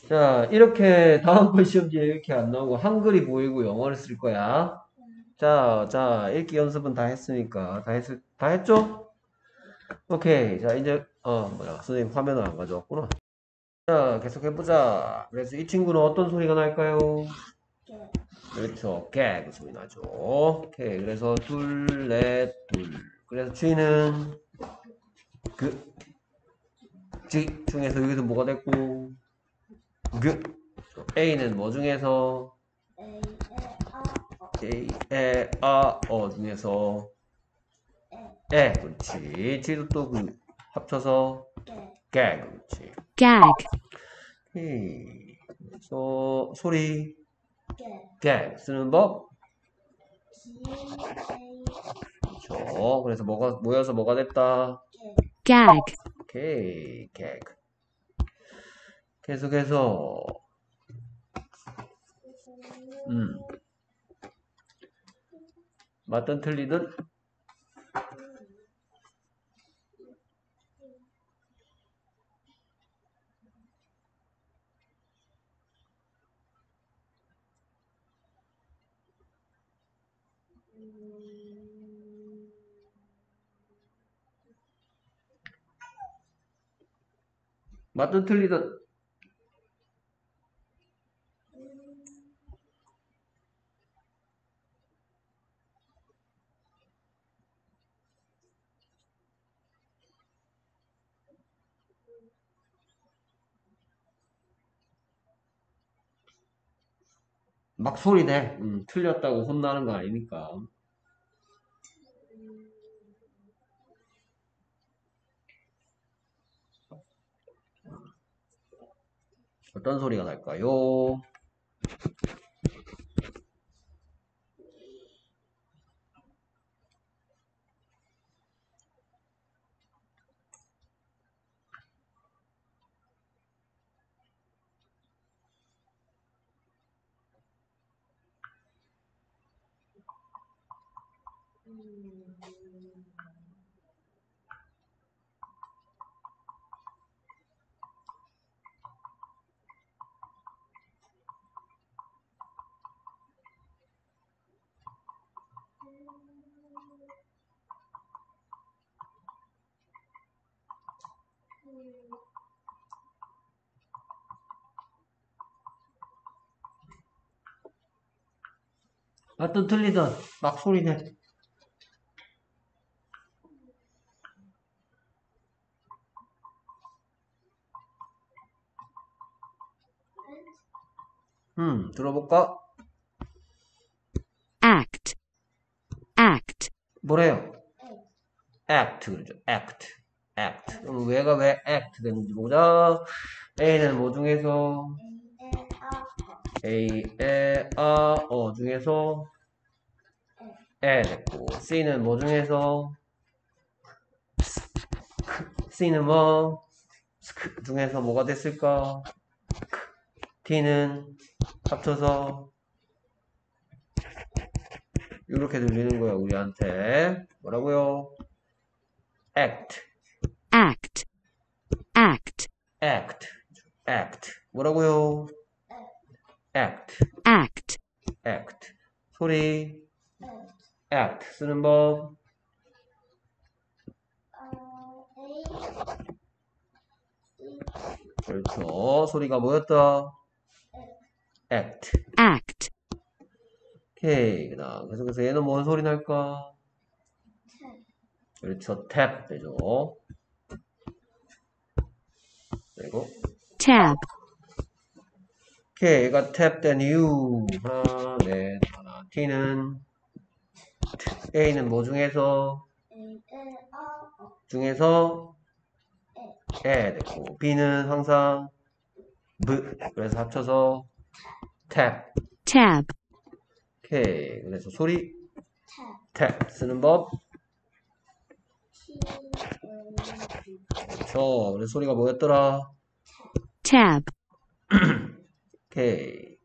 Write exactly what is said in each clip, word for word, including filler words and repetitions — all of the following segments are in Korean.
자, 이렇게 다음번 시험지에 이렇게 안 나오고 한글이 보이고 영어를 쓸 거야. 자, 자, 읽기 연습은 다 했으니까 다 했, 다 했죠? 오케이. 자, 이제 어, 뭐야. 선생님 화면을 안 가져왔구나. 자, 계속 해보자. 그래서 이 친구는 어떤 소리가 날까요? 그렇죠. 깨, 그 소리 나죠. 오케이. 그래서 둘, 넷, 둘. 그래서 주인은 그, 지 중에서 여기서 뭐가 됐고, 그, A는 뭐 중에서, A, 에, 아, 어 중에서, 에, 그렇지. 지도 또 그, 합쳐서, 깨, 그렇지. gag, 오케이. 그래서, 소리, 깨, 쓰는 법, 그렇죠. 그래서 뭐가, 모여서 뭐가 됐다. gag, 오케이, gag. 계속해서, 음, 맞든 틀리든, 맞든 틀리든, 막 소리내. 음, 틀렸다고 혼나는 거 아니니까. 어떤 소리가 날까요? 맞든 틀리든, 막 소리내. 음, 들어볼까? act, act, 뭐래요? act, 그러죠. act, act. 그럼 왜가 왜 act 됐는지 보자. A는 뭐 중에서? A, 에, 아, 어 중에서 에 됐고. C는 뭐 중에서? C는 뭐? 스크 중에서 뭐가 됐을까? T는 합쳐서 이렇게 들리는 거야, 우리한테. 뭐라고요? act, act, act, act, act. 뭐라고요? act, act, act. 소리, act 쓰는 법. 그렇죠. 소리가 뭐였다? act. act, 오케이. 그 다음, 계속해서 얘는 뭔 소리 날까? 그렇죠. tap 되죠. 그리고, tab, 오케이. 얘가 tap 된 이유. 하나, 넷, 하나. T는, A는 뭐 중에서? 중에서, 에 됐고. B는 항상, B. 그래서 합쳐서, tap. tab, 오케이. 그래서 소리, tap 쓰는 법. 그렇죠. 그래서 소리가 뭐였더라? tab, 오케이.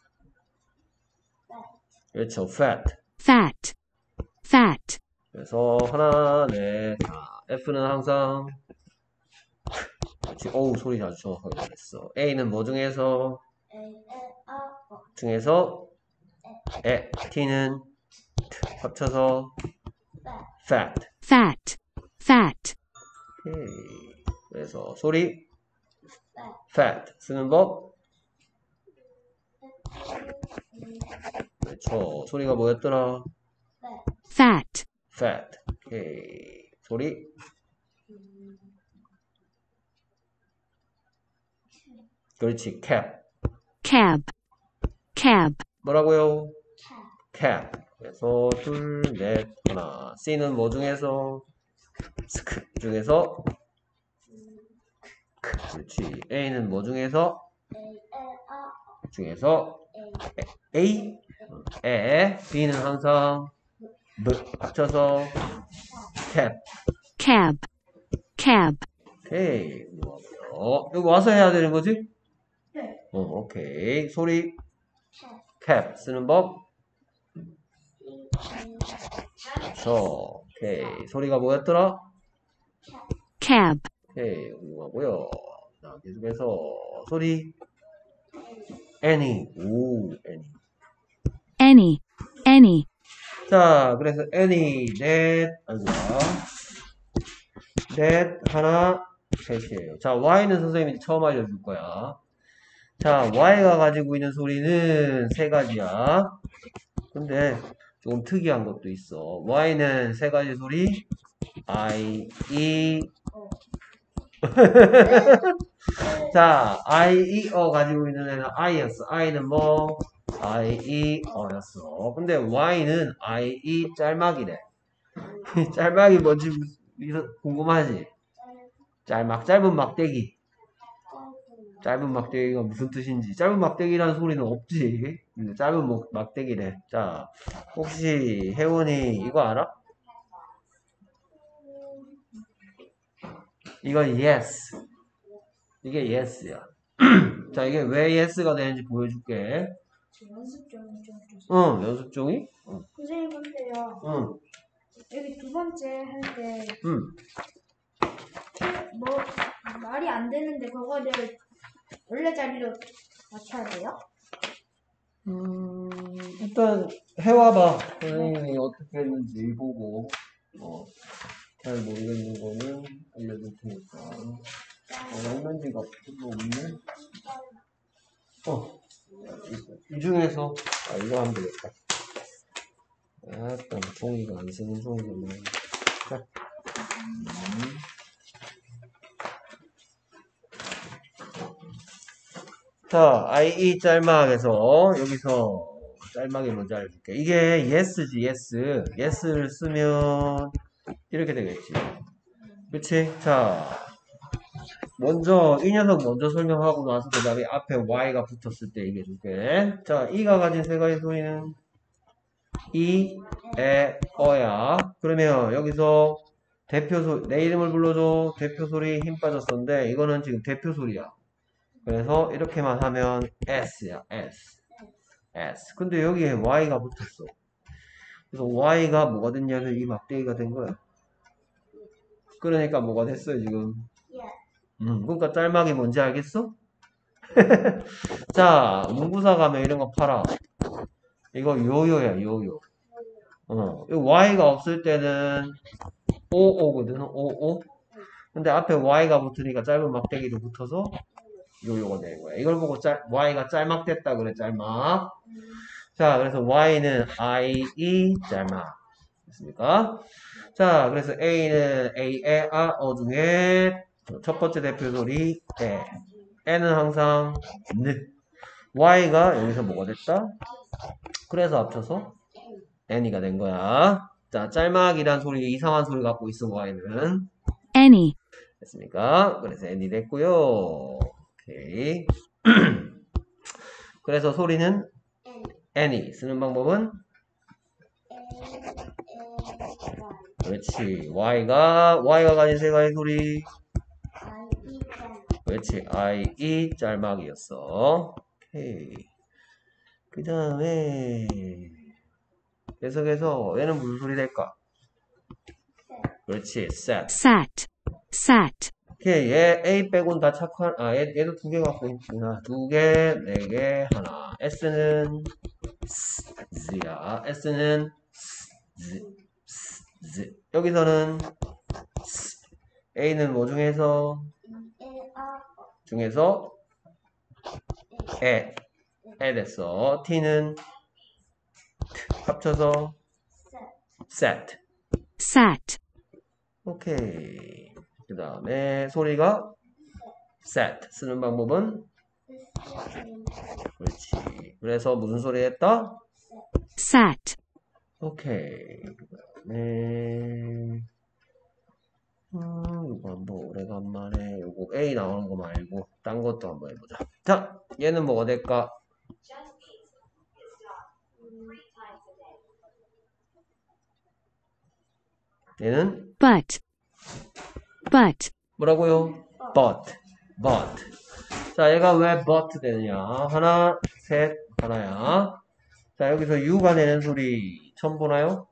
그렇죠. fat. fat, fat, 그래서 하나, 넷, 다. F는 항상 그렇지. 어우, 소리 아주 정확하게 잘했어. A는 뭐 중에서? 중에서 에, T는 합쳐서 fat. fat, fat, 오케이. 그래서 소리 fat 쓰는 법. 그렇죠. 소리가 뭐였더라? fat, fat. 오케이. 소리 그렇지. cap. cab, cab, 뭐라고요? cap. 그래서 둘, 넷, 하나. C는 뭐 중에서? sk 중에서 그렇지. A는 뭐 중에서? 중에서 A. 에. B는 항상 B 합쳐서 cap. cab, cab, 오케이. 어, 여기 와서 해야 되는 거지? 네. 어, 오케이. 소리 cap 쓰는 법. 그렇죠. 오케이. 소리가 뭐였더라? cab, 오케이. 훌륭하고요. 자, 계속해서 소리 any. 오, any. any, any, 자, 그래서 any, that, 아이고야. that, 하나, 셋이에요. 자, y는 선생님이 처음 알려줄 거야. 자, y가 가지고 있는 소리는 세 가지야. 근데 조금 특이한 것도 있어. y는 세 가지 소리. I, E. 자, I, E, 어 가지고 있는 애는 I였어. I는 뭐? I, E, 어였어. 근데 y는 I, E 짤막이래. 짤막이 뭔지 궁금하지? 짤막, 짧은 막대기. 짧은 막대기가 무슨 뜻인지. 짧은 막대기라는 소리는 없지. 근데 짧은 목- 막대기래. 자, 혹시 혜원이 이거 알아? 이거 yes. 이게 yes야. 자, 이게 왜 yes가 되는지 보여줄게. 연습 좀 좀 주세요. 응, 연습 종이? 응, 선생님 근데요. 응, 여기 두 번째 할 때 응. 뭐 말이 안 되는데 그거를 원래 자리로 맞춰야 돼요? 음, 일단 해와봐. 선생님이 어떻게 했는지 보고, 어, 잘 모르겠는 거는 알려줄 테니까. 어, 양면지가 별로 없네. 어, 이 중에서, 아, 이거 하면 되겠다. 약간 종이가 안 쓰는 종이가 자, 음. 자, 아이이 짤막에서 여기서 짤막이 먼저 알려줄게. 이게 yes지, yes. yes를 쓰면 이렇게 되겠지. 그치? 자, 먼저 이 녀석 먼저 설명하고 나서 그 다음에 앞에 y가 붙었을 때 얘기해줄게. 자, 이가 가진 세 가지 소리는 이, 에, 어야. 그러면 여기서 대표 소리, 내 이름을 불러줘. 대표 소리 힘 빠졌었는데 이거는 지금 대표 소리야. 그래서 이렇게만 하면 S야, S. S. 근데 여기에 Y가 붙었어. 그래서 Y가 뭐가 됐냐면 이 막대기가 된 거야. 그러니까 뭐가 됐어요, 지금? 음, 그러니까 짤막이 뭔지 알겠어? 자, 문구사 가면 이런 거 팔아. 이거 요요야, 요요. 어, 이 Y가 없을 때는 오오거든, 오오. 근데 앞에 Y가 붙으니까 짧은 막대기도 붙어서 요요가 되는 거야. 이걸 보고 짤, Y가 짤막 됐다 그래, 짤막. 자, 그래서 Y는 I, E, 짤막. 됐습니까? 자, 그래서 A는 A, E, A, 어 중에 첫 번째 대표 소리 에. N은 항상 느. Y가 여기서 뭐가 됐다? 그래서 합쳐서 N이가 된 거야. 자, 짤막이란 소리, 이상한 소리 갖고 있어, Y는. any, 됐습니까? 그래서 N이 됐고요. 오케이. 그래서 소리는 any 쓰는 방법은 그렇지. Y가 Y가 가진 세 가지 소리 그렇지. I, E 짤막이었어. 오케이. 그 다음에 계속해서 얘는 무슨 소리 될까? 그렇지. Set. sat, sat, 오케이. 얘 A 빼곤 다 착한, 아, 얘, 얘도 두 개 갖고 있구나. 두 개, 네 개, 하나. S는 Z야. S는 Z, Z. 여기서는 A는 뭐 중에서? 중에서 에, 에 됐어. T는 합쳐서 set. sat, 오케이. 그 다음에 소리가 set 쓰는 방법은 그렇지. 그래서 무슨 소리 했다? sat, 오케이. 그 다음에 음, 이거 한번 오래간만에 요거 A 나오는 거 말고 딴 것도 한번 해보자. 자, 얘는 뭐가 될까? 얘는 but, but, 뭐라고요? but, but. 자, 얘가 왜 but 되느냐? 하나, 셋, 하나야. 자, 여기서 U가 내는 소리 처음 보나요?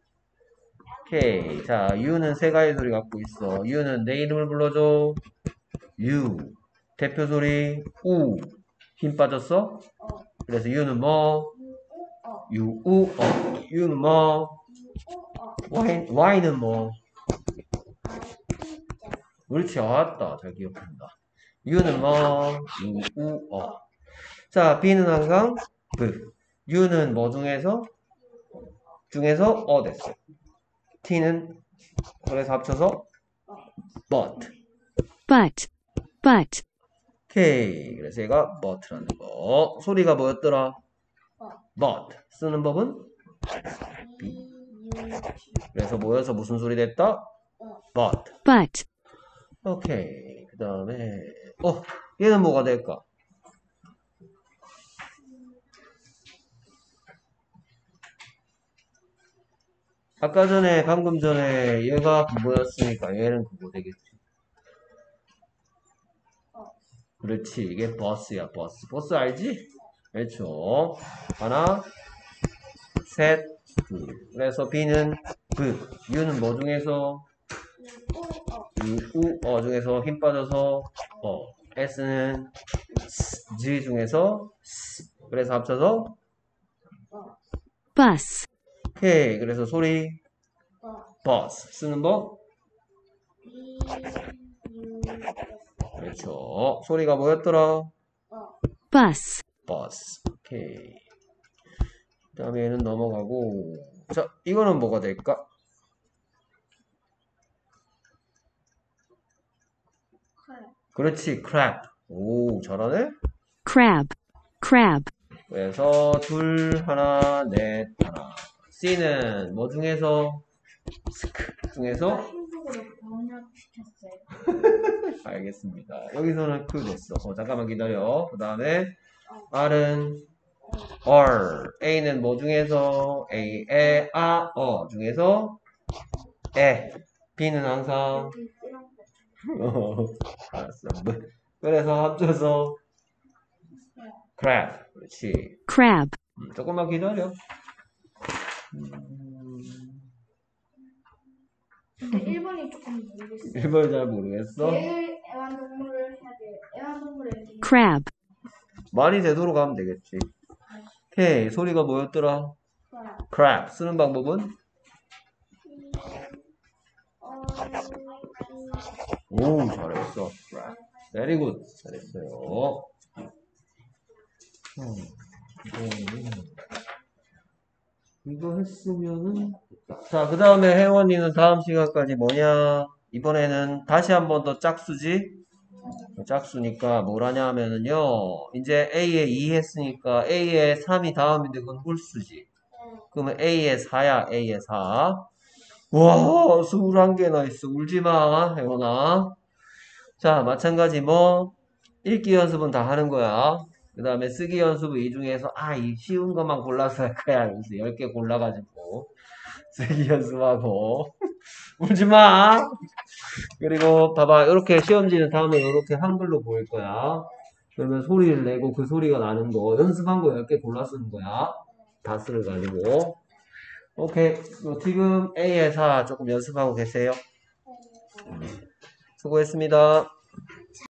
오케이. 자, U는 세 가지 소리 갖고 있어. U는 내 이름을 불러줘. U. 대표 소리 우. 힘 빠졌어? 그래서 U는 뭐? U, 우, 어. U는 뭐? Y, Y는 뭐? 그렇지. 아따. 잘 기억한다. U는 뭐? U, 우, 어. 자, B는 항상 브. U는 뭐 중에서? 중에서 어 됐어. T는 그래서 합쳐서 but. but, but, 오케이. 그래서 얘가 but라는 거. 소리가 뭐였더라? but. 쓰는 법은 B. 그래서 모여서 무슨 소리 됐다? but. but, 오케이. 그 다음에 어 얘는 뭐가 될까? 아까 전에 방금 전에 얘가 그거였으니까 얘는 그거 되겠지. 그렇지. 이게 버스야, 버스. 버스 알지? 그렇죠. 하나, 셋, 둘. 그래서 B는 브. U는 뭐 중에서? U, 우, 어 중에서 힘 빠져서 어. S는 Z 중에서 S. 그래서 합쳐서 bus, 오케이. 그래서 소리 버스. 쓰는 법? 그렇죠. 소리가 뭐였더라? bus, 버스. 오케이. 그 다음에 얘는 넘어가고. 자, 이거는 뭐가 될까? 그렇지. crab. 오, 잘하네? crab, crab, 그래서 둘, 하나, 넷, 하나. C는 뭐 중에서? 스크 중에서? 한국으로 번역시켰어요. 알겠습니다. 여기서는 그 됐어. 어, 잠깐만 기다려. 그 다음에 R은 R. A는 뭐 중에서? A, 에, 아, 어 중에서 에. B는 항상 어, 알았어. 뭐. 그래서 합쳐서 crab. 그렇지. crab, 음, 조금만 기다려. 음, 근데 일본이 조금 모르겠어요. 일본 잘 모르겠어. 제일 애완동물을 해야 돼. 애완동물을 이렇게 crab, 말이 되도록 하면 되겠지. 오케이. 소리가 뭐였더라? crab. 쓰는 방법은? 오, 잘했어. crab. very good. 잘했어요. 음, 이거는 이거 했으면은 됐다. 자, 그 다음에 혜원이는 다음 시간까지 뭐냐? 이번에는 다시 한 번 더 짝수지? 짝수니까 뭘 하냐 하면은요, 이제 A에 이 했으니까 A에 삼이 다음인데 그건 홀수지. 그러면 A에 사야, A에 사. 와, 이십일 개나 있어. 울지 마, 혜원아. 자, 마찬가지 뭐, 읽기 연습은 다 하는 거야. 그 다음에 쓰기 연습은 이 중에서, 아, 이 쉬운 것만 골라서 할 거야. 그래서 열 개 골라가지고, 쓰기 연습하고. 울지 마! 그리고 봐봐. 이렇게 시험지는 다음에 이렇게 한글로 보일 거야. 그러면 소리를 내고 그 소리가 나는 거, 연습한 거 열 개 골라 쓰는 거야. 다스를 가지고. 오케이. 지금 A에 사 조금 연습하고 계세요. 수고했습니다.